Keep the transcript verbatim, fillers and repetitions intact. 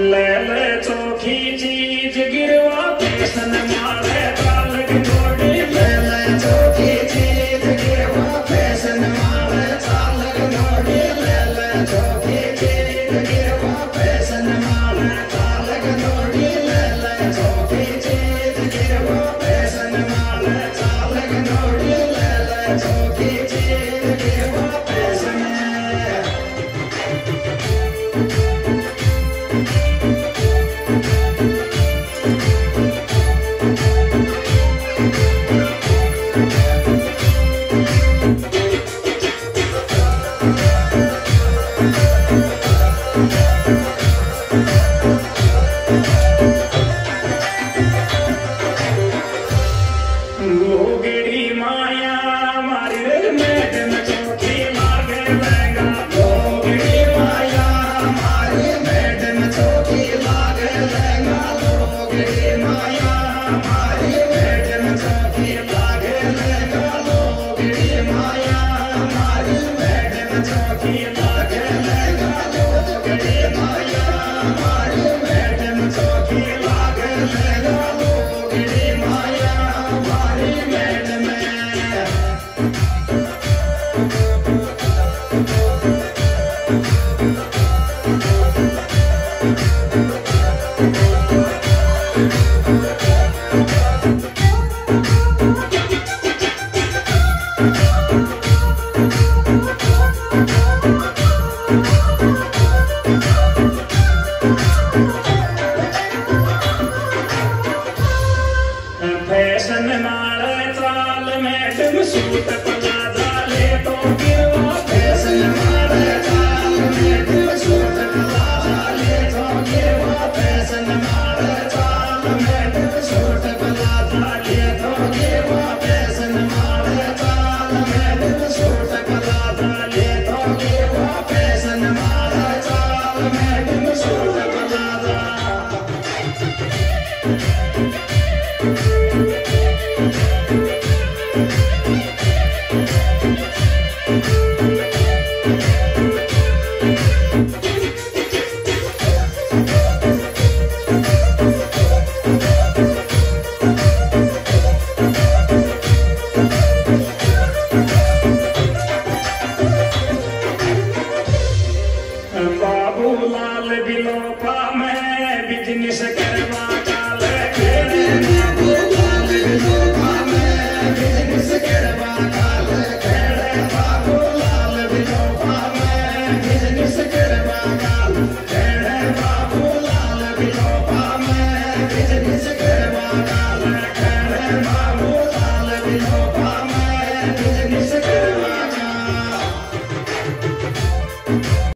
ले ले चोखी चीज गिरवा फैशन मारे चाल गिनोड़ी ले ले चोखी चीज गिरवा फैशन मारे चाल गिनोड़ी ले ले चोखी चीज गिरवा फैशन मारे चाल गिनोड़ी ले ले चोखी चीज गिरवा फैशन मारे चाल गिनोड़ी ले ले चोखी चीज गिरवा फैशन गोगड़ी माया मारी रे मैडम चौकी लागे लहंगा गोगड़ी माया मारी मैडम चौकी लागे लहंगा गोगड़ी माया मारी मैडम चौकी लागे लहंगा गोगड़ी माया मारी मैडम चौकी लागे लहंगा गोगड़ी माया मारी मैडम चौकी लागे लहंगा गोगड़ी माया मारी मैडम फैशन मारे चाल मैडम सूट प्लाजा ले तो गिरवा फैशन मारे चाल मैडम सूट प्लाजा ले तो गिरवा फैशन मारे चाल मैडम सूट प्लाजा ले तो गिरवा फैशन मारे चाल मैडम सूट प्लाजा ले तो गिरवा फैशन मारे चाल madam suit plaza Babu Lal बिलोपा में बिजनेस करवा काल खेड़े बाबू लाल बिलोपा में बिजनेस करवा काल खेड़े बाबू लाल बिलोपा में बिजनेस करवा काल खेड़े बाबू